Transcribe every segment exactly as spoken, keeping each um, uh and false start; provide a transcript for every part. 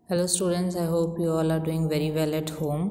Hello students, I hope you all are doing very well at home.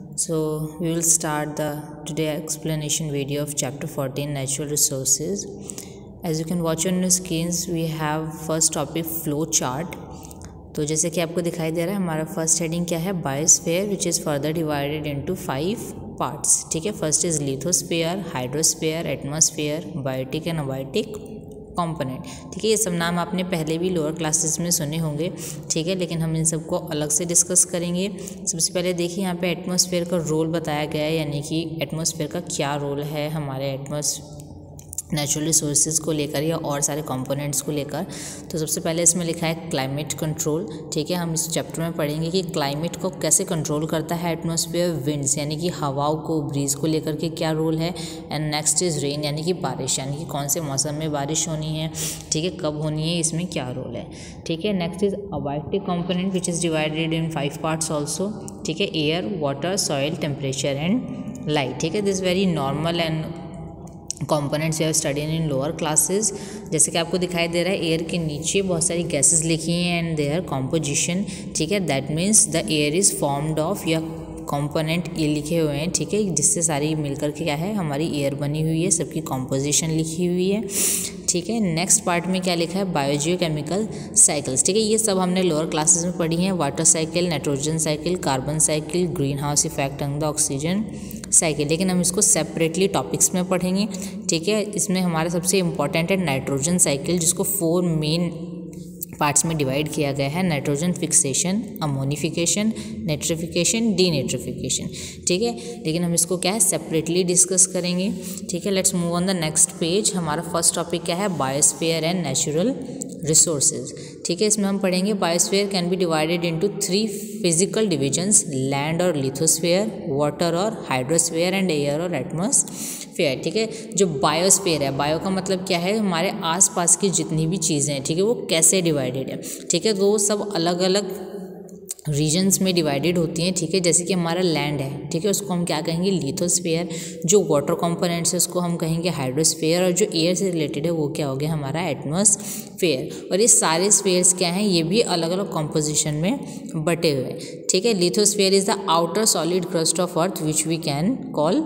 So we will start the today explanation video of chapter fourteen Natural Resources. As you can watch on your screens, we have first topic flow chart. तो जैसे कि आपको दिखाई दे रहा है हमारा first heading क्या है, biosphere which is further divided into five parts. ठीक है, first is lithosphere, hydrosphere, atmosphere, biotic and abiotic component. ठीक है, ये सब नाम आपने पहले भी लोअर क्लासेस में सुने होंगे. ठीक है, लेकिन हम इन सबको अलग से डिस्कस करेंगे. सबसे पहले देखिए यहाँ पे एटमॉस्फेयर का रोल बताया गया है, यानी कि एटमॉस्फेयर का क्या रोल है हमारे एटमॉस नेचुरल रिसोर्सेज को लेकर या और सारे कंपोनेंट्स को लेकर. तो सबसे पहले इसमें लिखा है क्लाइमेट कंट्रोल. ठीक है, हम इस चैप्टर में पढ़ेंगे कि क्लाइमेट को कैसे कंट्रोल करता है एटमॉस्फेयर. विंड्स यानी कि हवाओं को, ब्रीज को लेकर के क्या रोल है. एंड नेक्स्ट इज रेन यानी कि बारिश, यानी कि कौन से मौसम में बारिश होनी है. ठीक है, कब होनी है, इसमें क्या रोल है. ठीक है, next is abiotic component which is divided in five parts also. ठीक है, air, water, soil, temperature and light. ठीक है, this very normal and components you have studied in lower classes. जैसे कि आपको दिखाई दे रहा है एयर के नीचे बहुत सारी गैसेस लिखी हैं एंड देयर कॉम्पोजिशन. ठीक है, that means the air is formed of या कंपोनेंट ये लिखे हुए हैं. ठीक है, जिससे सारी मिलकर के क्या है हमारी एयर बनी हुई है, सबकी कॉम्पोजिशन लिखी हुई है. ठीक है, नेक्स्ट पार्ट में क्या लिखा है, बायोजियोकेमिकल साइकिल्स. ठीक है, ये सब हमने लोअर क्लासेस में पढ़ी हैं. Water cycle, nitrogen cycle, carbon cycle, green house effect and the oxygen cycle. लेकिन हम इसको सेपरेटली टॉपिक्स में पढ़ेंगे. ठीक है, इसमें हमारा सबसे इंपॉर्टेंट है नाइट्रोजन साइकिल, जिसको फोर मेन पार्ट्स में डिवाइड किया गया है. Nitrogen fixation, ammonification, nitrification, denitrification. ठीक है, लेकिन हम इसको क्या है सेपरेटली डिस्कस करेंगे. ठीक है, let's move on the next page. हमारा फर्स्ट टॉपिक क्या है, बायोस्फीयर एंड नेचुरल रिसोर्सेज. ठीक है, इसमें हम पढ़ेंगे biosphere can be divided into three physical divisions, land और लिथोस्फीयर, वाटर और हाइड्रोस्फीयर एंड एयर और एटमॉस्फेयर. ठीक है, जो बायोस्फीयर है, बायो का मतलब क्या है, हमारे आसपास की जितनी भी चीज़ें हैं. ठीक है, वो कैसे डिवाइडेड है. ठीक है, तो वो सब अलग अलग रीजन्स में डिवाइडेड होती हैं. ठीक है, जैसे कि हमारा लैंड है. ठीक है, उसको हम क्या कहेंगे, लिथोस्फीयर. जो वाटर कंपोनेंट्स है उसको हम कहेंगे हाइड्रोस्फीयर, और जो एयर से रिलेटेड है वो क्या हो गया हमारा एटमॉस्फेयर. और ये सारे स्फीयर्स क्या हैं, ये भी अलग अलग कॉम्पोजिशन में बटे हुए हैं. ठीक है, lithosphere is the outer solid crust of earth which we can call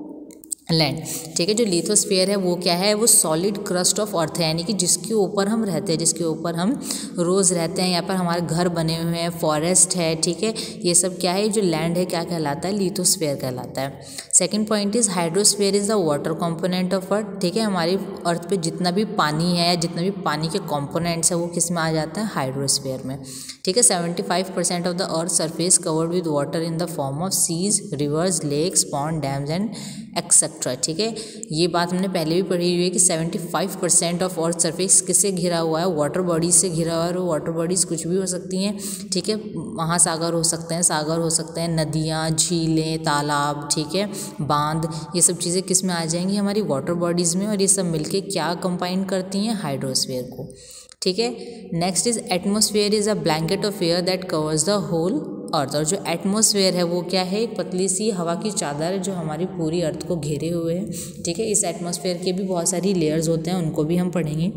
land. ठीक है, जो लिथोस्फीयर है वो क्या है, वो सॉलिड क्रस्ट ऑफ अर्थ है, यानी कि जिसके ऊपर हम रहते हैं, जिसके ऊपर हम रोज़ रहते हैं. यहाँ पर हमारे घर बने हुए हैं, फॉरेस्ट है. ठीक है, ये सब क्या है, जो लैंड है क्या कहलाता है, लिथोस्फीयर कहलाता है. Second point is hydrosphere is the water component of earth. ठीक है, हमारी अर्थ पे जितना भी पानी है या जितना भी पानी के कंपोनेंट्स है वो किस में आ जाता है, हाइड्रोस्फीयर में. ठीक है, seventy five percent of the earth surface covered with water in the form of seas, rivers, lakes, pond, dams and etcetera. ठीक है, ये बात हमने पहले भी पढ़ी हुई है कि seventy five percent of earth surface किससे घिरा हुआ है, वाटर बॉडीज से घिरा हुआ है. और वाटर बॉडीज कुछ भी हो सकती हैं. ठीक है, महासागर हो सकते हैं, सागर हो सकते हैं, नदियाँ, झीलें, तालाब. ठीक है, बांध, ये सब चीज़ें किस में आ जाएंगी, हमारी वाटर बॉडीज़ में. और ये सब मिलके क्या कंबाइन करती हैं, हाइड्रोस्फीयर को. ठीक है, next is atmosphere is a blanket of air that covers the whole earth. और जो एटमॉस्फेयर है वो क्या है, एक पतली सी हवा की चादर है जो हमारी पूरी अर्थ को घेरे हुए है. ठीक है, इस एटमॉस्फेयर के भी बहुत सारी लेयर्स होते हैं, उनको भी हम पढ़ेंगे.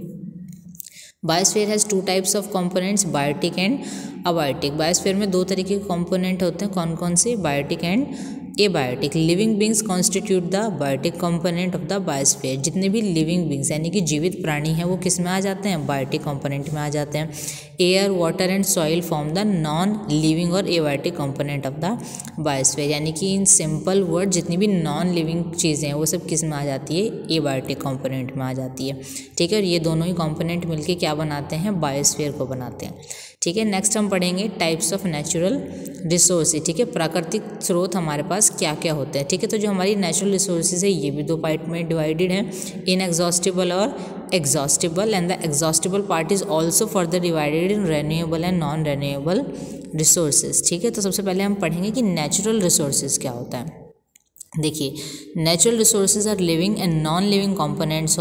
Biosphere has two types of components, biotic and abiotic. Biosphere में दो तरीके के कंपोनेंट होते हैं, कौन कौन से, biotic and abiotic. Living beings constitute the biotic component of the biosphere. जितने भी लिविंग बींग्स यानी कि जीवित प्राणी हैं वो किस में आ जाते हैं, बायोटिक कंपोनेंट में आ जाते हैं. Air, water and soil form the non living और abiotic component of the biosphere. यानी कि इन सिंपल वर्ड जितनी भी नॉन लिविंग चीज़ें हैं वो सब किस में आ जाती है, एबायोटिक कंपोनेंट में आ जाती है. ठीक है, और ये दोनों ही कंपोनेंट मिलके क्या बनाते हैं, बायोस्फीयर को बनाते हैं. ठीक है, नेक्स्ट हम पढ़ेंगे टाइप्स ऑफ नेचुरल रिसोर्सेज. ठीक है, प्राकृतिक स्रोत हमारे पास क्या क्या होते हैं. ठीक है, तो जो हमारी नेचुरल रिसोर्सेज है ये भी दो पार्ट में डिवाइडेड है, इनएग्जॉस्टिबल और exhaustible. And the exhaustible part is also further divided in renewable and non renewable resources. ठीक है, तो सबसे पहले हम पढ़ेंगे कि नेचुरल रिसोर्सेज क्या होता है. देखिए, natural resources are living and non living components of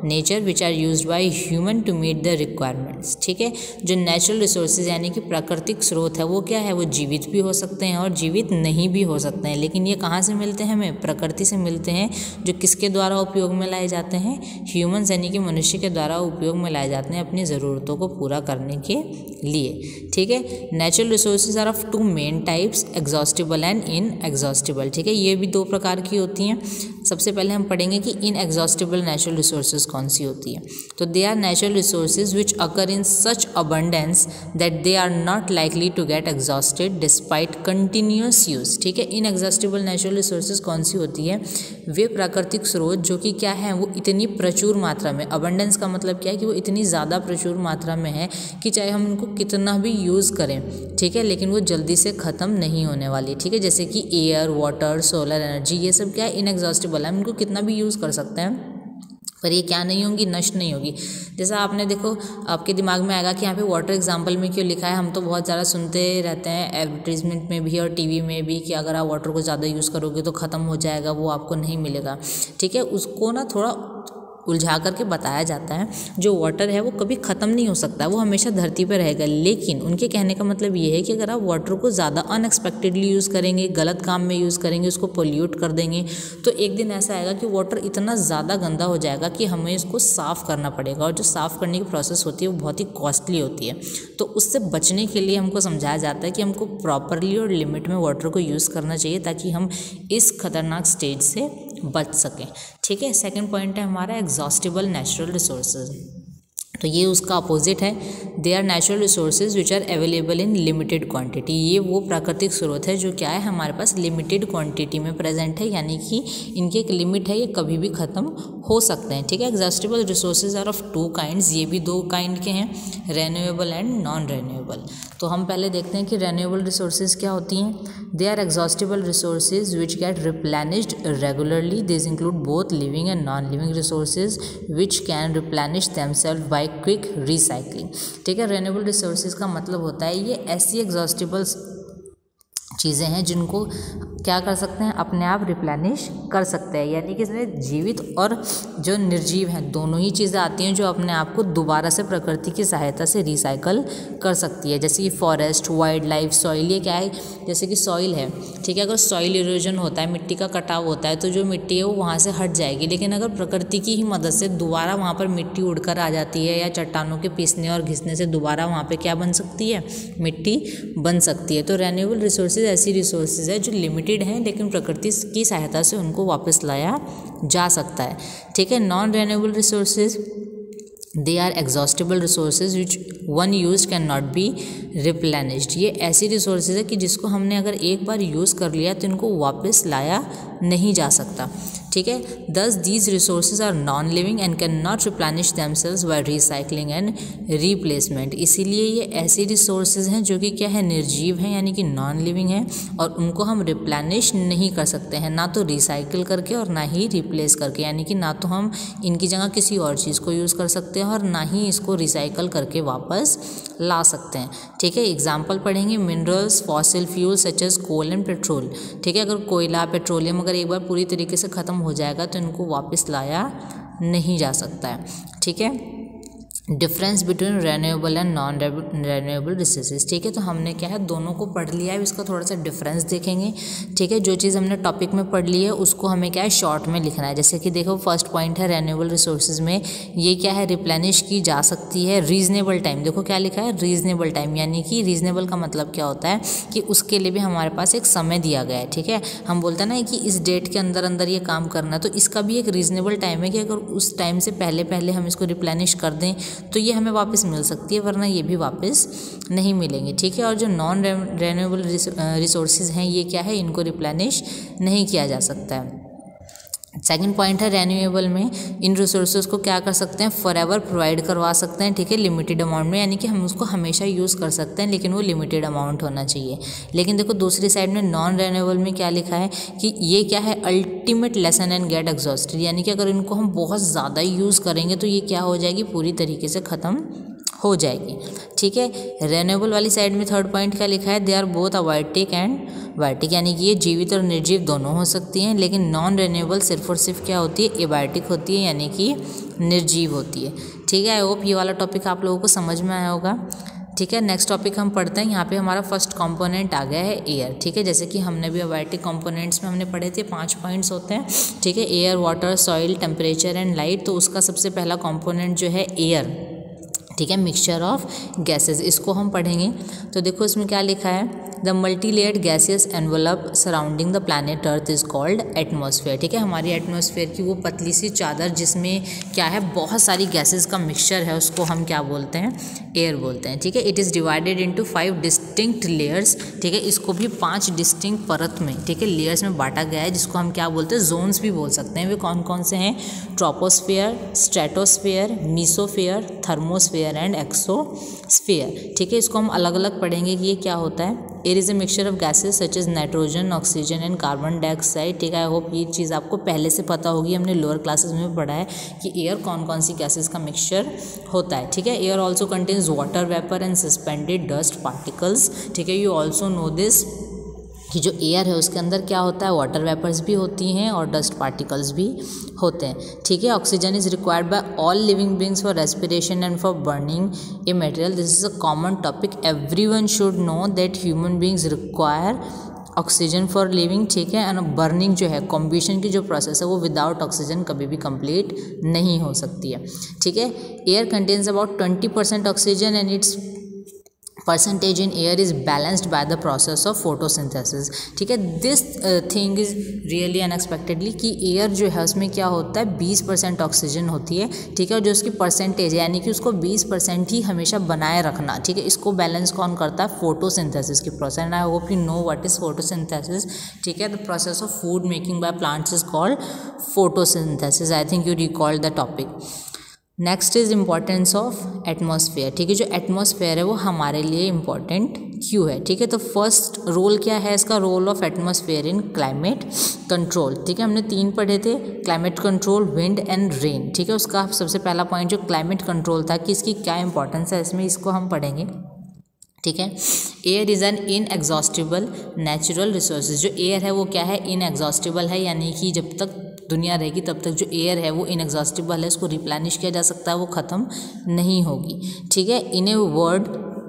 nature which are used by human to meet the requirements. ठीक है, जो नेचुरल रिसोर्सेज यानी कि प्राकृतिक स्रोत है वो क्या है, वो जीवित भी हो सकते हैं और जीवित नहीं भी हो सकते हैं, लेकिन ये कहाँ से मिलते हैं, हमें प्रकृति से मिलते हैं, जो किसके द्वारा उपयोग में लाए जाते हैं, ह्यूमन्स यानी कि मनुष्य के द्वारा उपयोग में लाए जाते हैं अपनी ज़रूरतों को पूरा करने के लिए। ठीक है, natural resources are of two main types, exhaustible and inexhaustible. ठीक है, ये भी दो प्रकार की होती हैं। सबसे पहले हम पढ़ेंगे कि इन एग्जॉस्टिबल नेचुरल रिसोर्सेज कौन सी होती है। तो they are natural resources which occur in such abundance that they are not likely to get exhausted despite continuous use. ठीक है, इन एग्जॉस्टिबल नेचुरल रिसोर्सेज कौन सी होती है, वे प्राकृतिक स्रोत जो कि क्या है, वो इतनी प्रचुर मात्रा में, अबंडेंस का मतलब क्या है कि वो इतनी ज़्यादा प्रचुर मात्रा में है कि चाहे हम उनको कितना भी यूज़ करें, ठीक है, लेकिन वो जल्दी से ख़त्म नहीं होने वाली। ठीक है, जैसे कि एयर, वाटर, सोलर एनर्जी, ये सब क्या है, इनएग्जॉस्टिबल है, हम इनको कितना भी यूज़ कर सकते हैं पर ये क्या नहीं होंगी, नष्ट नहीं होगी। जैसा आपने देखो, आपके दिमाग में आएगा कि यहाँ पे वाटर एग्जाम्पल में क्यों लिखा है। हम तो बहुत ज़्यादा सुनते रहते हैं एडवर्टीजमेंट में भी और टीवी में भी कि अगर आप वाटर को ज़्यादा यूज़ करोगे तो ख़त्म हो जाएगा, वो आपको नहीं मिलेगा। ठीक है, उसको ना थोड़ा उलझा करके बताया जाता है, जो वाटर है वो कभी ख़त्म नहीं हो सकता, वो हमेशा धरती पर रहेगा। लेकिन उनके कहने का मतलब ये है कि अगर आप वाटर को ज़्यादा अनएक्सपेक्टेडली यूज़ करेंगे, गलत काम में यूज़ करेंगे, उसको पोल्यूट कर देंगे, तो एक दिन ऐसा आएगा कि वाटर इतना ज़्यादा गंदा हो जाएगा कि हमें इसको साफ़ करना पड़ेगा, और जो साफ़ करने की प्रोसेस होती है वो बहुत ही कॉस्टली होती है। तो उससे बचने के लिए हमको समझाया जाता है कि हमको प्रॉपरली और लिमिट में वाटर को यूज़ करना चाहिए, ताकि हम इस खतरनाक स्टेज से बच सकें। ठीक है, सेकंड पॉइंट है हमारा एग्जॉस्टिबल नेचुरल रिसोर्सेज। तो ये उसका अपोजिट है, they are natural resources which are available in limited quantity. ये वो प्राकृतिक स्रोत है जो क्या है, हमारे पास लिमिटेड क्वांटिटी में प्रेजेंट है, यानी कि इनकी एक लिमिट है, ये कभी भी ख़त्म हो सकते हैं। ठीक है, exhaustible resources are of two kinds, ये भी दो काइंड के हैं, रेन्यूएबल एंड नॉन रेन्यूएबल। तो हम पहले देखते हैं कि रेन्यूएबल रिसोर्सेज क्या होती हैं। They are exhaustible resources which get replenished regularly, this include both living and non living resources which can replenish themself by quick recycling. ठीक है, रेन्यूएबल रिसोर्सेज का मतलब होता है ये ऐसी एग्जॉस्टिबल चीज़ें हैं जिनको क्या कर सकते हैं, अपने आप रिप्लेनिश कर सकते हैं, यानी कि इसमें जीवित और जो निर्जीव हैं दोनों ही चीज़ें आती हैं जो अपने आप को दोबारा से प्रकृति की सहायता से रिसाइकल कर सकती है। जैसे कि फॉरेस्ट, वाइल्ड लाइफ, सॉइल, ये क्या है, जैसे कि सॉइल है, ठीक है, अगर सॉइल इरोजन होता है, मिट्टी का कटाव होता है, तो जो मिट्टी है वो वहाँ से हट जाएगी, लेकिन अगर प्रकृति की ही मदद से दोबारा वहाँ पर मिट्टी उड़कर आ जाती है, या चट्टानों के पीसने और घिसने से दोबारा वहाँ पर क्या बन सकती है, मिट्टी बन सकती है। तो रेन्यूएबल रिसोर्सेज ऐसी रिसोर्सेज है जो लिमिटेड हैं, लेकिन प्रकृति की सहायता से उनको वापस लाया जा सकता है। ठीक है, non renewable resources they are exhaustible resources which one use can not be replenished. ये ऐसी रिसोर्सेज है कि जिसको हमने अगर एक बार यूज़ कर लिया तो इनको वापस लाया नहीं जा सकता। ठीक है, thus these resources are non living and can not replenish themselves by recycling and replacement. इसीलिए ये ऐसी रिसोर्सेज हैं जो कि क्या है, निर्जीव हैं, यानी कि नॉन लिविंग हैं, और उनको हम रिप्लेनिश नहीं कर सकते हैं, ना तो रिसाइकिल करके और ना ही रिप्लेस करके, यानी कि ना तो हम इनकी जगह किसी और चीज़ को यूज़ कर सकते हैं और ना ही इसको रिसाइकल करके वापस ला सकते हैं। ठीक है, एग्जाम्पल पढ़ेंगे, minerals, fossil fuel such as coal and petrol. ठीक है, अगर कोयला, पेट्रोलियम अगर एक बार पूरी तरीके से ख़त्म हो जाएगा तो इनको वापस लाया नहीं जा सकता है। ठीक है, difference between renewable and non renewable resources. ठीक है, तो हमने क्या है, दोनों को पढ़ लिया है, इसका थोड़ा सा डिफरेंस देखेंगे। ठीक है, जो चीज़ हमने टॉपिक में पढ़ ली है उसको हमें क्या है, शॉर्ट में लिखना है। जैसे कि देखो, फर्स्ट पॉइंट है रेन्यूएबल रिसोर्सेज में ये क्या है, रिप्लेनिश की जा सकती है रीजनेबल टाइम। देखो क्या लिखा है, रीजनेबल टाइम, यानी कि रीजनेबल का मतलब क्या होता है कि उसके लिए भी हमारे पास एक समय दिया गया है। ठीक है, हम बोलते हैं ना कि इस डेट के अंदर अंदर ये काम करना है, तो इसका भी एक रीजनेबल टाइम है कि अगर उस टाइम से पहले पहले हम इसको रिप्लेनिश कर दें तो ये हमें वापस मिल सकती है, वरना ये भी वापस नहीं मिलेंगे। ठीक है, और जो नॉन रेन्यूएबल रिसोर्सेज हैं ये क्या है, इनको रिप्लेनिश नहीं किया जा सकता है। सेकंड पॉइंट है, रेन्यूएबल में इन रिसोर्सेज को क्या कर सकते हैं, फॉरएवर प्रोवाइड करवा सकते हैं। ठीक है, लिमिटेड अमाउंट में, यानी कि हम उसको हमेशा यूज़ कर सकते हैं, लेकिन वो लिमिटेड अमाउंट होना चाहिए। लेकिन देखो दूसरी साइड में नॉन रेन्यूएबल में क्या लिखा है कि ये क्या है, ultimate lesson and get exhausted, यानी कि अगर इनको हम बहुत ज़्यादा यूज़ करेंगे तो ये क्या हो जाएगी, पूरी तरीके से ख़त्म हो जाएगी। ठीक है, रिन्यूएबल वाली साइड में थर्ड पॉइंट क्या लिखा है, they are both abiotic and biotic, यानी कि ये जीवित और निर्जीव दोनों हो सकती हैं, लेकिन नॉन रिन्यूएबल सिर्फ और सिर्फ क्या होती है, एबायोटिक होती है, यानी कि निर्जीव होती है। ठीक है, आई होप ये वाला टॉपिक आप लोगों को समझ में आया होगा। ठीक है, नेक्स्ट टॉपिक हम पढ़ते हैं। यहाँ पे हमारा फर्स्ट कंपोनेंट आ गया है एयर। ठीक है, जैसे कि हमने भी अबायोटिक कंपोनेंट्स में हमने पढ़े थे, पांच पॉइंट्स होते हैं। ठीक है, air, water, soil, temperature and light. तो उसका सबसे पहला कंपोनेंट जो है एयर। ठीक है, मिक्सचर ऑफ गैसेस, इसको हम पढ़ेंगे। तो देखो इसमें क्या लिखा है, the multi layered gaseous envelope surrounding the planet earth is called atmosphere. ठीक है, हमारी एटमॉस्फेयर की वो पतली सी चादर जिसमें क्या है, बहुत सारी गैसेस का मिक्सचर है, उसको हम क्या बोलते हैं, एयर बोलते हैं। ठीक है, it is divided into five distinct layers. ठीक है, इसको भी पांच डिस्टिंक्ट परत में, ठीक है, लेयर्स में बांटा गया है, जिसको हम क्या बोलते हैं, जोन्स भी बोल सकते हैं। वे कौन कौन से हैं, troposphere, stratosphere, mesosphere, thermosphere and exosphere. ठीक है, इसको हम अलग अलग पढ़ेंगे कि ये क्या होता है। Air is a mixture of gases such as nitrogen, oxygen and carbon dioxide. ठीक है, आई होप ये चीज़ आपको पहले से पता होगी, हमने लोअर क्लासेस में पढ़ा है कि एयर कौन कौन सी गैसेस का मिक्सचर होता है। ठीक है, air also contains water vapour and suspended dust particles. ठीक है, यू ऑल्सो नो दिस कि जो एयर है उसके अंदर क्या होता है, वाटर वेपर्स भी होती हैं और डस्ट पार्टिकल्स भी होते हैं। ठीक है, oxygen is required by all living beings for respiration and for burning a material. This is a common topic, everyone should know that human beings require oxygen for living. ठीक है, and burning जो है, combination की जो process है, वो without oxygen कभी भी कंप्लीट नहीं हो सकती है। ठीक है, air contains about twenty percent oxygen and its percentage in air is balanced by the process of photosynthesis. ठीक है, this thing is really unexpectedly कि एयर जो है उसमें क्या होता है, बीस परसेंट ऑक्सीजन होती है। ठीक है, और जो उसकी परसेंटेज है, यानी कि उसको बीस परसेंट ही हमेशा बनाए रखना। ठीक है, इसको बैलेंस कौन करता है, फोटोसिंथेसिस की process. And I hope you know what is photosynthesis. ठीक है, the process of food making by plants is called photosynthesis. I think you recall the topic. Next is importance of atmosphere. ठीक है, जो atmosphere है वो हमारे लिए important क्यों है। ठीक है, तो फर्स्ट रोल क्या है इसका, role of atmosphere in climate control. ठीक है, हमने तीन पढ़े थे, climate control, wind and rain. ठीक है, उसका सबसे पहला पॉइंट जो क्लाइमेट कंट्रोल था कि इसकी क्या इंपॉर्टेंस है, इसमें इसको हम पढ़ेंगे। ठीक है, air is an inexhaustible natural resources. जो एयर है वो क्या है, इनएग्जॉस्टिबल है, यानी कि जब तक दुनिया रहेगी तब तक जो एयर है वो इनएग्जॉस्टिबल है, उसको रिप्लेनिश किया जा सकता है, वो ख़त्म नहीं होगी। ठीक है, in a word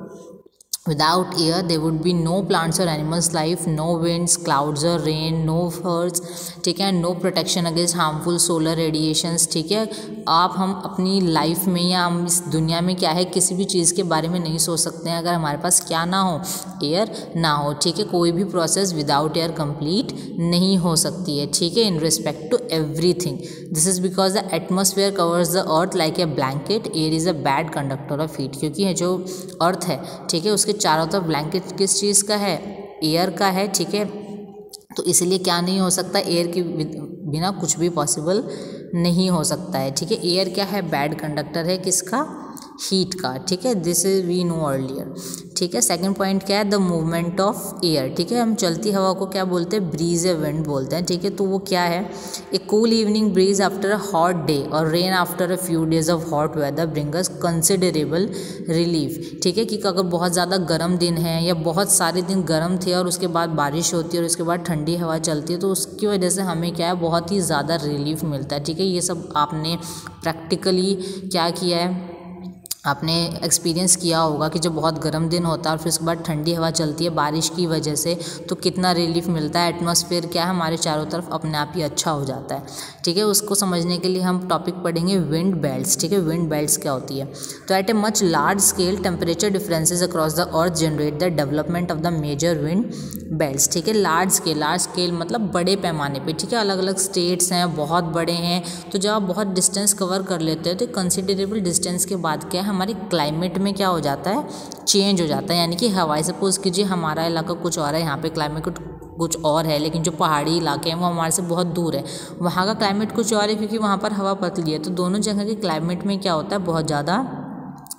without air there would be no plants or animals life, no winds, clouds or rain, no birds. ठीक है, no protection against harmful solar radiations. ठीक है, आप हम अपनी लाइफ में या हम इस दुनिया में क्या है, किसी भी चीज़ के बारे में नहीं सोच सकते हैं अगर हमारे पास क्या ना हो, एयर ना हो। ठीक है, कोई भी प्रोसेस विदाउट एयर कंप्लीट नहीं हो सकती है। ठीक है, in respect to everything, this is because the atmosphere covers the earth like a blanket, air is a bad conductor of heat. क्योंकि है जो अर्थ है, ठीक है, उसके चारों तरफ ब्लैंकेट किस चीज़ का है, एयर का है। ठीक है, तो इसलिए क्या नहीं हो सकता, एयर के बिना कुछ भी पॉसिबल नहीं हो सकता है। ठीक है, एयर क्या है, बैड कंडक्टर है, किसका, हीट का। ठीक है, this is we know earlier. ठीक है, सेकंड पॉइंट क्या है, द मूवमेंट ऑफ एयर। ठीक है, हम चलती हवा को क्या बोलते हैं, ब्रीज या विंड बोलते हैं। ठीक है, तो वो क्या है, a cool evening breeze after a hot day और rain after a few days of hot weather bring us considerable relief. ठीक है, कि अगर बहुत ज़्यादा गर्म दिन है या बहुत सारे दिन गर्म थे और उसके बाद बारिश होती है और उसके बाद ठंडी हवा चलती है, तो उसकी वजह से हमें क्या है, बहुत ही ज़्यादा रिलीफ मिलता है। ठीक है, ये सब आपने प्रैक्टिकली क्या किया है, आपने एक्सपीरियंस किया होगा कि जब बहुत गर्म दिन होता है और फिर उसके बाद ठंडी हवा चलती है बारिश की वजह से, तो कितना रिलीफ मिलता है। एटमॉस्फेयर क्या है, हमारे चारों तरफ अपने आप ही अच्छा हो जाता है। ठीक है, उसको समझने के लिए हम टॉपिक पढ़ेंगे विंड बेल्ट्स। ठीक है, विंड बेल्ट्स क्या होती है, तो at a much large scale temperature differences across the earth generate the development of the major wind belts. ठीक है, लार्ज स्केल, लार्ज स्केल मतलब बड़े पैमाने पे। ठीक है, अलग अलग स्टेट्स हैं, बहुत बड़े हैं, तो जब आप बहुत डिस्टेंस कवर कर लेते हो तो कंसिडरेबल डिस्टेंस के बाद क्या है, हमारी क्लाइमेट में क्या हो जाता है, चेंज हो जाता है। यानी कि हवाई, सपोज कीजिए हमारा इलाका कुछ और है, यहाँ पे क्लाइमेट कुछ और है, लेकिन जो पहाड़ी इलाके हैं वो हमारे से बहुत दूर है, वहाँ का क्लाइमेट कुछ और है, क्योंकि वहाँ पर हवा पतली है। तो दोनों जगह के क्लाइमेट में क्या होता है, बहुत ज़्यादा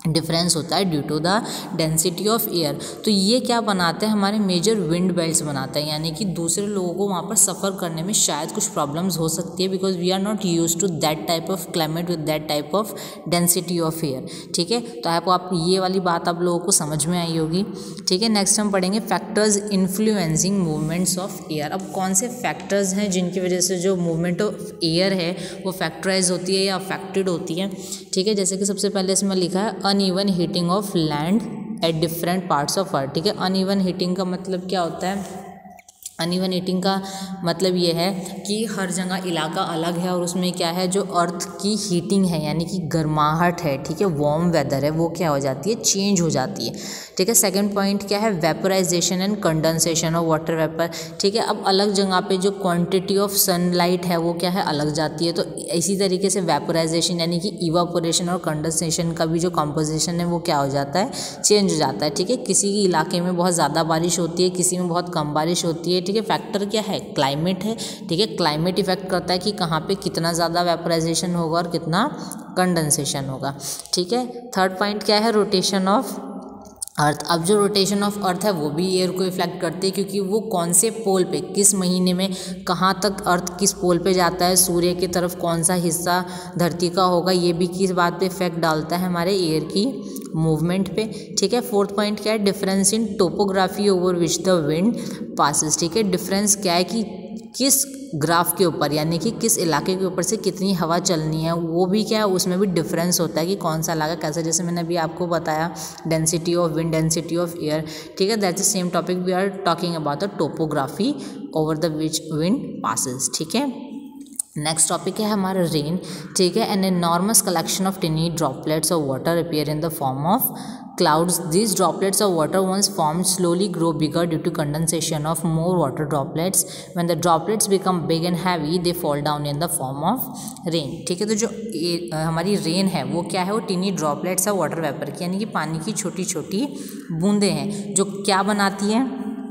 डिफरेंस होता है due to the density of air. तो ये क्या बनाते हैं, हमारे मेजर विंड बेल्ट्स बनाता है, यानी कि दूसरे लोगों को वहाँ पर सफ़र करने में शायद कुछ प्रॉब्लम्स हो सकती है, because we are not use to that type of climate with that type of density of air. ठीक है, तो आपको आप ये वाली बात आप लोगों को समझ में आई होगी। ठीक है, नेक्स्ट हम पढ़ेंगे factors influencing movements of air. अब कौन से फैक्टर्स हैं जिनकी वजह से जो मूवमेंट ऑफ एयर है वो फैक्टराइज होती है या अफेक्टेड होती है। ठीक है, जैसे कि सबसे पहले इसमें लिखा है uneven heating of land at different parts of earth. ठीक है, अनइवन हीटिंग का मतलब क्या होता है, अनइवन हीटिंग का मतलब ये है कि हर जगह इलाका अलग है और उसमें क्या है, जो अर्थ की हीटिंग है यानी कि गर्माहट है, ठीक है, वार्म वेदर है, वो क्या हो जाती है, चेंज हो जाती है। ठीक है, सेकंड पॉइंट क्या है, vaporisation and condensation of water vapour. ठीक है, अब अलग जगह पे जो क्वांटिटी ऑफ सनलाइट है वो क्या है, अलग जाती है, तो इसी तरीके से वेपराइजेशन यानी कि इवापोरेशन और कंडेंसेशन का भी जो कंपोजिशन है वो क्या हो जाता है, चेंज हो जाता है। ठीक है, किसी इलाके में बहुत ज़्यादा बारिश होती है, किसी में बहुत कम बारिश होती है। ठीक है, फैक्टर क्या है, क्लाइमेट है। ठीक है, क्लाइमेट इफेक्ट करता है कि कहाँ पे कितना ज़्यादा वेपराइजेशन होगा और कितना कंडेंसेशन होगा। ठीक है, थर्ड पॉइंट क्या है, रोटेशन ऑफ अर्थ। अब जो रोटेशन ऑफ अर्थ है वो भी एयर को इफेक्ट करती है, क्योंकि वो कौन से पोल पे किस महीने में कहाँ तक अर्थ किस पोल पे जाता है, सूर्य की तरफ कौन सा हिस्सा धरती का होगा, ये भी किस बात पे इफेक्ट डालता है, हमारे एयर की मूवमेंट पे। ठीक है, फोर्थ पॉइंट क्या है, difference in topography over which the wind passes. ठीक है, डिफरेंस क्या है कि किस ग्राफ के ऊपर यानी कि किस इलाके के ऊपर से कितनी हवा चलनी है, वो भी क्या है, उसमें भी डिफरेंस होता है कि कौन सा इलाका कैसा। जैसे मैंने अभी आपको बताया density of wind, density of air. ठीक है, that's the same topic we are talking about the topography over the which wind passes. ठीक है, नेक्स्ट टॉपिक है हमारा रेन। ठीक है, an enormous collection of tiny droplets of water appear in the form of clouds. These droplets of water once formed slowly grow bigger due to condensation of more water droplets. When the droplets become big and heavy, they fall down in the form of rain. ठीक है, तो जो ए, हमारी rain है वो क्या है, वो टिनी ड्रॉपलेट्स है वाटर वेपर की, यानी कि पानी की छोटी छोटी बूंदें हैं, जो क्या बनाती हैं,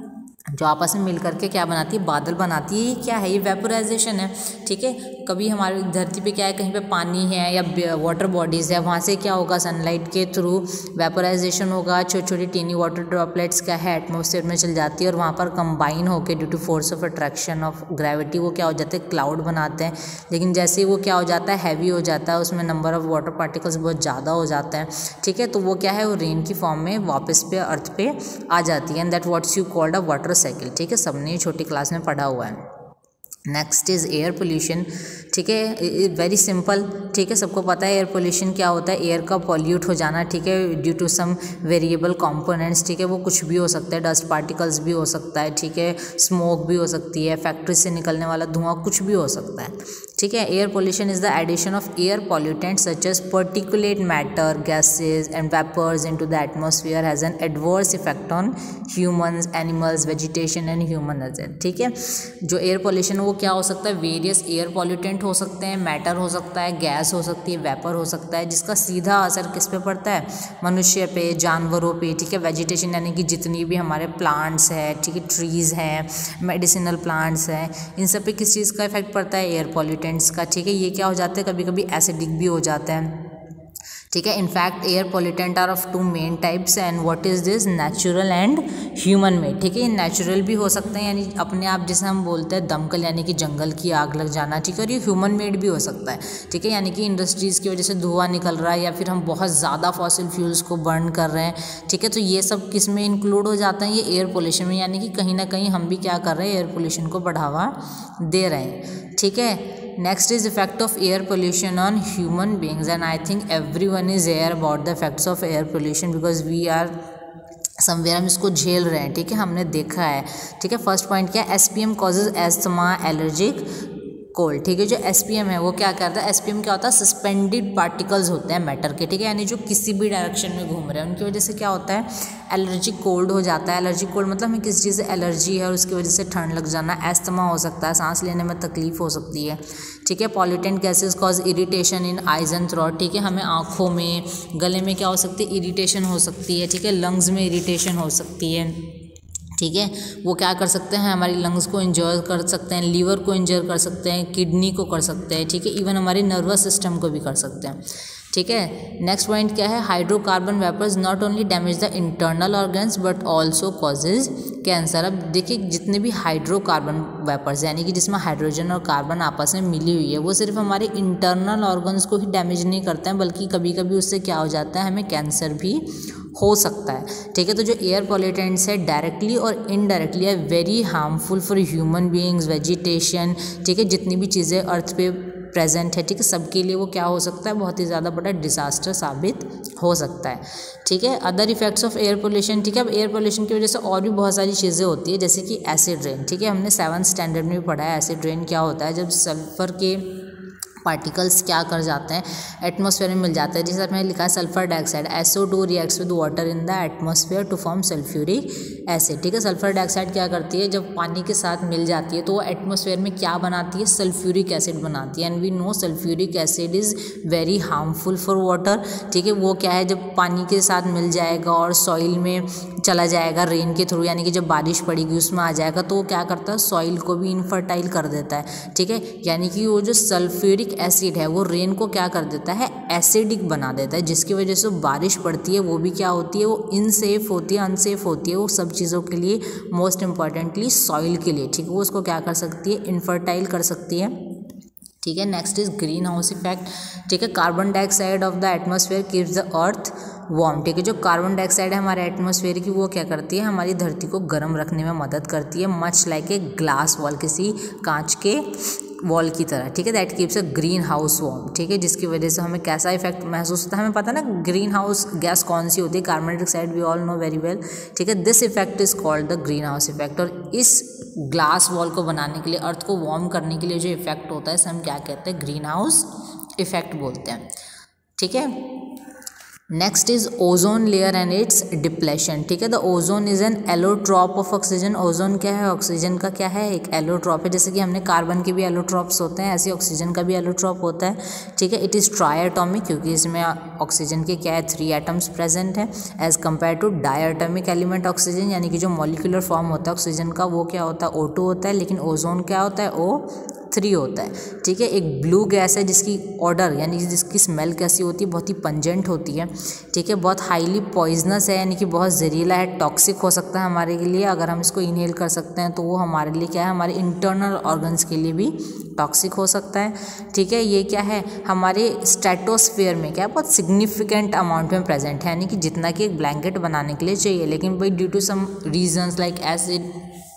जो आपस में मिल करके क्या बनाती है, बादल बनाती है। ये क्या है, ये वेपोराइजेशन है। ठीक है, कभी हमारी धरती पे क्या है, कहीं पे पानी है या वाटर बॉडीज़ है, वहाँ से क्या होगा, सनलाइट के थ्रू वेपोराइजेशन होगा, छोटी छोटी टीनी वाटर ड्रॉपलेट्स क्या है एटमॉस्फेयर में चल जाती है और वहाँ पर कंबाइन होकर due to force of attraction of gravity वो क्या हो जाते हैं, क्लाउड बनाते हैं। लेकिन जैसे ही वो क्या हो जाता है, हैवी हो जाता है, उसमें नंबर ऑफ वाटर पार्टिकल्स बहुत ज़्यादा हो जाते हैं। ठीक है, तो वो क्या है, वो रेन की फॉर्म में वापस पे अर्थ पे आ जाती है, and that what's you called a water cycle. ठीक है, सबने छोटी क्लास में पढ़ा हुआ है। Next is air pollution. ठीक है, वेरी सिंपल। ठीक है, सबको पता है एयर पोल्यूशन क्या होता है, एयर का पॉल्यूट हो जाना। ठीक है, due to some variable components. ठीक है, वो कुछ भी हो सकता है, डस्ट पार्टिकल्स भी हो सकता है। ठीक है, स्मोक भी हो सकती है, फैक्ट्री से निकलने वाला धुआं कुछ भी हो सकता है। ठीक है, air pollution is the addition of air pollutants such as particulate matter, gases and vapours into the atmosphere has an adverse effect on humans, animals, vegetation and human age. ठीक है, जो एयर पोल्यूशन वो क्या हो सकता है, various air pollutant हो सकते हैं, मैटर हो सकता है, गैस हो सकती है, वेपर हो सकता है, जिसका सीधा असर किस पे पड़ता है, मनुष्य पे, जानवरों पे। ठीक है, वेजिटेशन यानी कि जितनी भी हमारे प्लांट्स है, ठीक है, ट्रीज़ हैं, मेडिसिनल प्लांट्स हैं, इन सब पे किस चीज़ का इफेक्ट पड़ता है, एयर पॉल्यूटेंट्स का। ठीक है, ये क्या हो जाता है, कभी कभी एसिडिक भी हो जाता है। ठीक है, in fact air pollutant are of two main types, and what is this, natural and human made. ठीक है, नेचुरल भी हो सकते हैं, यानी अपने आप जिसे हम बोलते हैं दमकल, यानी कि जंगल की आग लग जाना। ठीक है, और ये ह्यूमन मेड भी हो सकता है। ठीक है, यानी कि इंडस्ट्रीज़ की वजह से धुआं निकल रहा है या फिर हम बहुत ज़्यादा फॉसिल फ्यूल्स को बर्न कर रहे हैं। ठीक है, तो ये सब किस में इंक्लूड हो जाता है, ये एयर पोल्यूशन में, यानी कि कहीं ना कहीं हम भी क्या कर रहे हैं, एयर पोल्यूशन को बढ़ावा दे रहे हैं। ठीक है, next is effect of air pollution on human beings, and I think everyone is aware about the effects of air pollution because we are somewhere हम इसको झेल रहे हैं। ठीक है, हमने देखा है। ठीक है, फर्स्ट पॉइंट क्या है, S P M causes asthma, allergic, cold. ठीक है, जो एस पी एम है वो क्या करता है, एस पी एम क्या होता है, सस्पेंडेड पार्टिकल्स होते हैं मैटर के। ठीक है, यानी जो किसी भी डायरेक्शन में घूम रहे हैं, उनकी वजह से क्या होता है, एलर्जिक कोल्ड हो जाता है। एलर्जिक कोल्ड मतलब हमें किसी चीज़ से एलर्जी है और उसकी वजह से ठंड लग जाना, एस्थमा हो सकता है, सांस लेने में तकलीफ हो सकती है। ठीक है, pollutant gases cause irritation in eyes and throat. ठीक है, हमें आँखों में, गले में क्या हो सकती है, इरिटेशन हो सकती है। ठीक है, लंग्स में इरिटेशन हो सकती है। ठीक है, वो क्या कर सकते हैं, हमारी लंग्स को इंजर कर सकते हैं, लीवर को इंजर कर सकते हैं, किडनी को कर सकते हैं। ठीक है, इवन हमारे नर्वस सिस्टम को भी कर सकते हैं। ठीक है। नेक्स्ट पॉइंट क्या है, hydrocarbon vapours not only damage the internal organs but also causes cancer. अब देखिए जितने भी हाइड्रोकार्बन वेपर्स यानी कि जिसमें हाइड्रोजन और कार्बन आपस में मिली हुई है वो सिर्फ हमारे इंटरनल ऑर्गन्स को ही डैमेज नहीं करते हैं बल्कि कभी कभी उससे क्या हो जाता है, हमें कैंसर भी हो सकता है। ठीक है, तो जो एयर पॉल्यूटेंट्स है डायरेक्टली और इनडायरेक्टली है very harmful for human beings, vegetation, ठीक है, जितनी भी चीज़ें अर्थ पे प्रेजेंट है, ठीक है, सबके लिए वो क्या हो सकता है, बहुत ही ज़्यादा बड़ा डिजास्टर साबित हो सकता है। ठीक है, other effects of air pollution. ठीक है, अब एयर पोल्यूशन की वजह से और भी बहुत सारी चीज़ें होती है जैसे कि एसिड रेन। ठीक है, हमने सेवन्थ स्टैंडर्ड में भी पढ़ा है एसिड रेन क्या होता है, जब सल्फर के पार्टिकल्स क्या कर जाते हैं, एटमॉस्फेयर में मिल जाता है। जैसे मैंने लिखा है sulphur dioxide S O two reacts with water in the atmosphere to form sulphuric acid. ठीक है, सल्फर डाइऑक्साइड क्या करती है, जब पानी के साथ मिल जाती है तो वो एटमॉस्फेयर में क्या बनाती है, सल्फ्यूरिक एसिड बनाती है। And we know sulphuric acid is very harmful for water. ठीक है, वो क्या है, जब पानी के साथ मिल जाएगा और सॉइल में चला जाएगा रेन के थ्रू, यानी कि जब बारिश पड़ेगी उसमें आ जाएगा तो वो क्या करता है, सॉइल को भी इनफर्टाइल कर देता है। ठीक है, यानी कि वो जो सल्फ्यूरिक एसिड है वो रेन को क्या कर देता है, एसिडिक बना देता है, जिसकी वजह से बारिश पड़ती है वो भी क्या होती है, वो इनसेफ होती है, अनसेफ होती है, वो सब चीज़ों के लिए, मोस्ट इंपॉर्टेंटली सॉइल के लिए। ठीक है, वो उसको क्या कर सकती है, इनफर्टाइल कर सकती है। ठीक है, next is green house effect. ठीक है, carbon dioxide of the atmosphere keeps the earth warm. ठीक है, जो कार्बन डाइऑक्साइड है हमारे एटमॉस्फेयर की वो क्या करती है, हमारी धरती को गर्म रखने में मदद करती है, much like a glass wall, किसी कांच के वॉल की तरह। ठीक है, that keeps a green house warm. ठीक है, जिसकी वजह से हमें कैसा इफेक्ट महसूस होता है, हमें पता है ना ग्रीन हाउस गैस कौन सी होती है, carbon dioxide, we all know very well. ठीक है, this effect is called the green house effect. और इस ग्लास वॉल को बनाने के लिए, अर्थ को वार्म करने के लिए जो इफेक्ट होता है इसे हम क्या कहते हैं, ग्रीन हाउस इफेक्ट बोलते हैं। ठीक है, next is ozone layer and its depletion. ठीक है, the ozone is an allotrope of oxygen. Ozone क्या है, ऑक्सीजन का क्या है, एक एलोट्रॉप है। जैसे कि हमने कार्बन के भी एलोट्रॉप्स होते हैं, ऐसे ऑक्सीजन का भी एलोट्रॉप होता है। ठीक है, इट इज़ ट्राई एटॉमिक क्योंकि इसमें ऑक्सीजन के क्या है, थ्री एटम्स प्रेजेंट है, as compare to diatomic element oxygen, यानी कि जो मॉलिक्यूलर फॉर्म होता है ऑक्सीजन का वो क्या होता है, ओ टू होता है, लेकिन ओजोन क्या होता है, ओ थ्री होता है। ठीक है, एक ब्लू गैस है जिसकी ऑर्डर यानी कि जिसकी स्मेल कैसी होती है, बहुत ही पंजेंट होती है। ठीक है, बहुत हाईली पॉइजनस है, यानी कि बहुत जहरीला है, टॉक्सिक हो सकता है हमारे के लिए। अगर हम इसको इनहेल कर सकते हैं तो वो हमारे लिए क्या है, हमारे इंटरनल ऑर्गन्स के लिए भी टॉक्सिक हो सकता है। ठीक है, ये क्या है, हमारे स्ट्रेटोस्फेयर में क्या है, बहुत सिग्निफिकेंट अमाउंट में प्रेजेंट है, यानी कि जितना कि एक ब्लैंकेट बनाने के लिए चाहिए, लेकिन भाई due to some reasons like acid,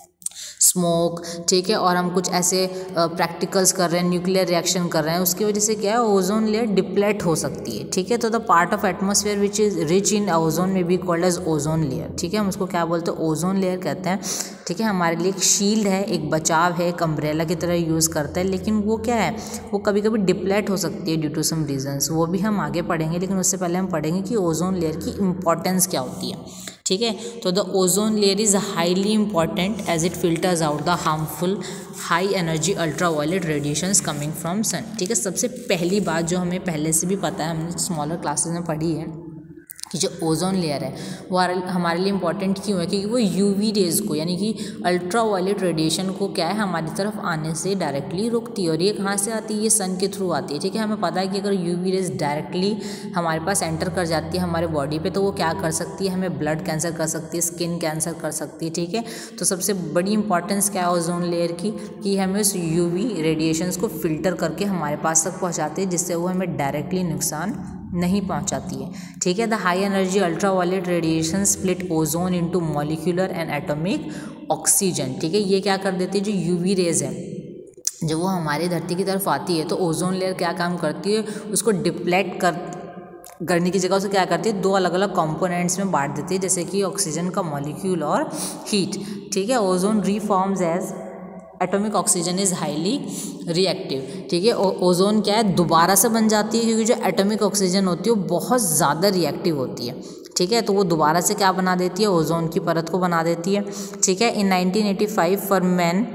smoke, ठीक है, और हम कुछ ऐसे प्रैक्टिकल्स कर रहे हैं, न्यूक्लियर रिएक्शन कर रहे हैं, उसकी वजह से क्या है, ओजोन लेयर डिप्लेट हो सकती है। ठीक है, तो the part of atmosphere which is rich in ozone में be called as ozone layer. ठीक है, हम उसको क्या बोलते हैं, ओजोन लेयर कहते हैं। ठीक है, हमारे लिए एक शील्ड है, एक बचाव है, एक अम्ब्रेला की तरह यूज़ करता है, लेकिन वो क्या है, वो कभी कभी डिप्लेट हो सकती है ड्यू टू सम रीजंस, वो भी हम आगे पढ़ेंगे, लेकिन उससे पहले हम पढ़ेंगे कि ओजोन लेयर की इंपॉर्टेंस क्या होती है। ठीक है, तो the ozone layer is highly important as it filters out the harmful high energy ultraviolet radiations coming from sun. ठीक है, सबसे पहली बात जो हमें पहले से भी पता है, हमने स्मॉलर क्लासेस में पढ़ी है कि जो ओजोन लेयर है वो हमारे लिए इंपॉर्टेंट क्यों है, क्योंकि वो यूवी रेज को यानी कि अल्ट्रा वायलेट रेडिएशन को क्या है, हमारी तरफ आने से डायरेक्टली रोकती है। और ये कहाँ से आती है, ये सन के थ्रू आती है। ठीक है, हमें पता है कि अगर यूवी रेज डायरेक्टली हमारे पास एंटर कर जाती है हमारे बॉडी पे तो वो क्या कर सकती है, हमें ब्लड कैंसर कर सकती है, स्किन कैंसर कर सकती है। ठीक है, तो सबसे बड़ी इंपॉर्टेंस क्या है ओजोन लेयर की, कि हमें उस यूवी रेडिएशंस को फिल्टर करके हमारे पास तक पहुँचाती है, जिससे वो हमें डायरेक्टली नुकसान नहीं पहुंचाती है। ठीक है, the high energy ultraviolet radiation split ozone into molecular and atomic oxygen. ठीक है, ये क्या कर देती है, जो यूवी रेज है जब वो हमारी धरती की तरफ आती है तो ओजोन लेयर क्या काम करती है, उसको डिप्लेट कर करने की जगह उसे क्या करती है, दो अलग अलग कंपोनेंट्स में बांट देती है, जैसे कि ऑक्सीजन का मॉलिक्यूल और हीट। ठीक है, ozone reforms as atomic oxygen is highly reactive. ठीक है, ओजोन क्या है, दोबारा से बन जाती है, क्योंकि जो एटॉमिक ऑक्सीजन होती है वो बहुत ज़्यादा रिएक्टिव होती है। ठीक है, तो वो दोबारा से क्या बना देती है, ओजोन की परत को बना देती है। ठीक है, in nineteen eighty five Farman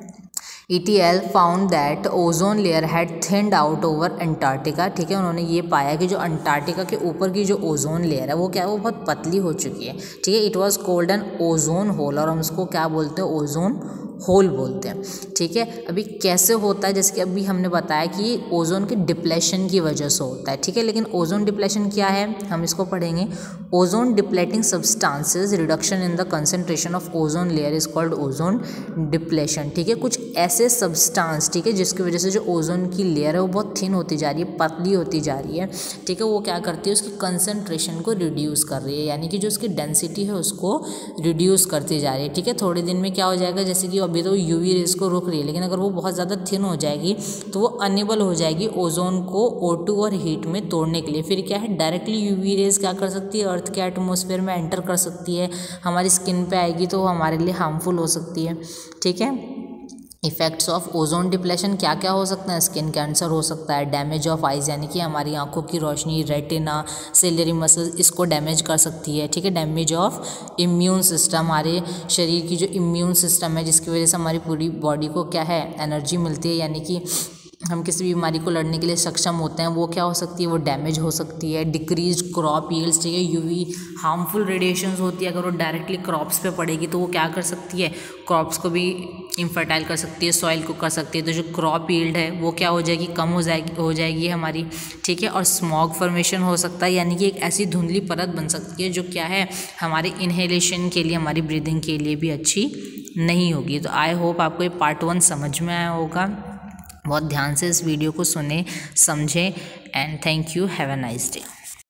E T L found that ozone layer had thinned out over Antarctica. ठीक है, उन्होंने ये पाया कि जो अंटार्कटिका के ऊपर की जो ओजोन लेयर है वो क्या है, वो बहुत पतली हो चुकी है। ठीक है, it was called an ozone hole, और हम उसको क्या बोलते हैं, ओजोन होल बोलते हैं। ठीक है, अभी कैसे होता है, जैसे कि अभी हमने बताया कि ओजोन के डिप्लेशन की वजह से होता है। ठीक है, लेकिन ओजोन डिप्लेशन क्या है, हम इसको पढ़ेंगे। Ozone depleting substances reduction in the concentration of ozone layer is called ozone depletion. ठीक है, कुछ ऐसे सब्सटेंस, ठीक है, जिसकी वजह से जो ओजोन की लेयर है वो बहुत थिन होती जा रही है, पतली होती जा रही है। ठीक है, वो क्या करती है, उसकी कंसंट्रेशन को रिड्यूस कर रही है, यानी कि जो उसकी डेंसिटी है उसको रिड्यूस करती जा रही है। ठीक है, थोड़े दिन में क्या हो जाएगा, जैसे कि अभी तो यूवी रेस को रोक रही है, लेकिन अगर वो बहुत ज़्यादा थिन हो जाएगी तो वो अनेबल हो जाएगी ओजोन को ओ टू और हीट में तोड़ने के लिए। फिर क्या है, डायरेक्टली यूवी रेस क्या कर सकती है, अर्थ के एटमॉस्फेयर में एंटर कर सकती है, हमारी स्किन पे आएगी तो वो हमारे लिए हार्मफुल हो सकती है। ठीक है, इफेक्ट्स ऑफ ओजोन डिप्लेशन क्या क्या हो सकते हैं, स्किन कैंसर हो सकता है, डैमेज ऑफ आइज यानी कि हमारी आंखों की रोशनी, रेटिना, सिलियरी मसल्स, इसको डैमेज कर सकती है। ठीक है, डैमेज ऑफ इम्यून सिस्टम, हमारे शरीर की जो इम्यून सिस्टम है जिसकी वजह से हमारी पूरी बॉडी को क्या है, एनर्जी मिलती है, यानी कि हम किसी भी बीमारी को लड़ने के लिए सक्षम होते हैं, वो क्या हो सकती है, वो डैमेज हो सकती है। डिक्रीज क्रॉप यील्ड्स, ठीक है, यूवी हार्मफुल रेडिएशंस होती है, अगर वो डायरेक्टली क्रॉप्स पे पड़ेगी तो वो क्या कर सकती है, क्रॉप्स को भी इनफर्टाइल कर सकती है, सॉइल को कर सकती है, तो जो क्रॉप यील्ड है वो क्या हो जाएगी, कम हो जाएगी हो जाएगी हमारी। ठीक है, और स्मॉग फॉर्मेशन हो सकता है, यानी कि एक ऐसी धुंधली परत बन सकती है जो क्या है, हमारे इनहेलेशन के लिए, हमारी ब्रीदिंग के लिए भी अच्छी नहीं होगी। तो आई होप आपको ये पार्ट वन समझ में आया होगा। बहुत ध्यान से इस वीडियो को सुने, समझें, and thank you, have a nice day.